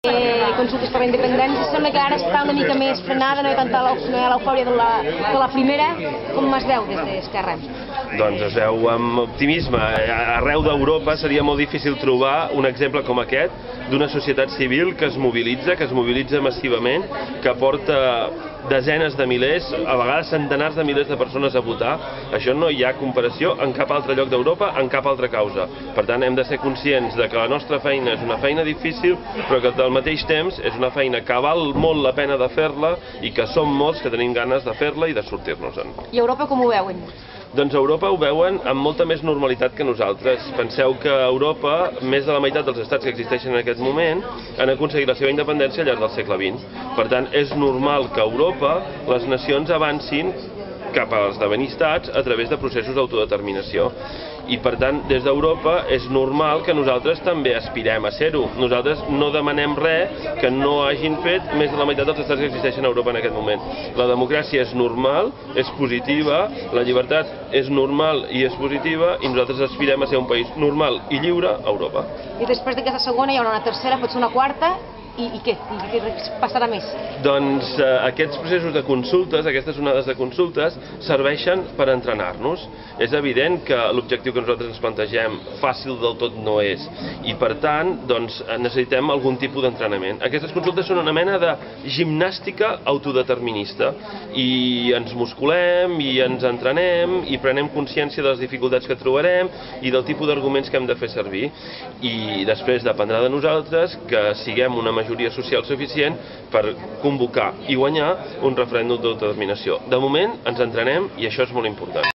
Consultes per la independència sembla que ara està una mica més frenada, no hi ha tanta l'eufòria de la primera. Com es veu des d'Esquerra? Doncs es veu amb optimisme. Arreu d'Europa seria molt difícil trobar un exemple com aquest d'una societat civil que es mobilitza massivament, que porta desenes de milers, a vegades centenars de milers de persones a votar. Això no hi ha comparació en cap altre lloc d'Europa, en cap altra causa. Per tant, hem de ser conscients de que la nostra feina és una feina difícil, però que al mateix temps és una feina que val molt la pena de fer-la i que som molts que tenim ganes de fer-la i de sortir-nos-en. I Europa com ho veuen? Doncs a Europa ho veuen amb molta més normalitat que nosaltres. Penseu que a Europa, més de la meitat dels estats que existeixen en aquest moment han aconseguit la seva independència al llarg del segle XX. Per tant, és normal que a Europa les nacions avancin cap a esdevenir estats a través de processos d'autodeterminació. I per tant, des d'Europa és normal que nosaltres també aspirem a ser-ho. Nosaltres no demanem res que no hagin fet més de la meitat dels estats que existeixen a Europa en aquest moment. La democràcia és normal, és positiva, la llibertat és normal i és positiva, i nosaltres aspirem a ser un país normal i lliure a Europa. I després d'aquesta segona hi haurà una tercera, potser una quarta, i què? I què passarà més? Doncs aquests processos de consultes, aquestes onades de consultes, serveixen per entrenar-nos. És evident que l'objectiu que nosaltres ens plantegem fàcil del tot no és, i per tant doncs, necessitem algun tipus d'entrenament. Aquestes consultes són una mena de gimnàstica autodeterminista, i ens musculem, i ens entrenem, i prenem consciència de les dificultats que trobarem i del tipus d'arguments que hem de fer servir. I després dependrà de nosaltres que siguem una majoria social suficient per convocar i guanyar un referèndum d'autodeterminació. De moment ens entrenem i això és molt important.